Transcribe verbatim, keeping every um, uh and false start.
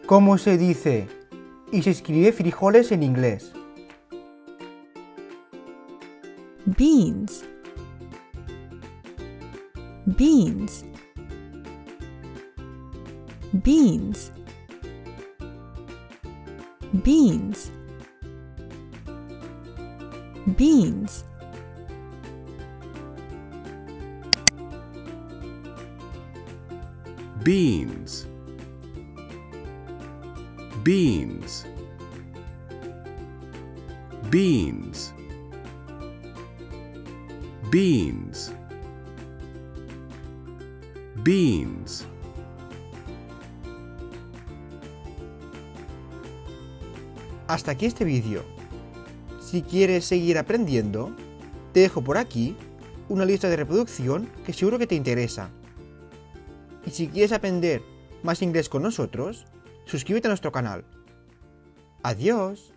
¿Cómo se dice y se escribe frijoles en inglés? Beans. Beans. Beans. Beans. Beans. Beans. Beans. Beans. Beans. Beans. Hasta aquí este vídeo. Si quieres seguir aprendiendo, te dejo por aquí una lista de reproducción que seguro que te interesa. Y si quieres aprender más inglés con nosotros, suscríbete a nuestro canal. ¡Adiós!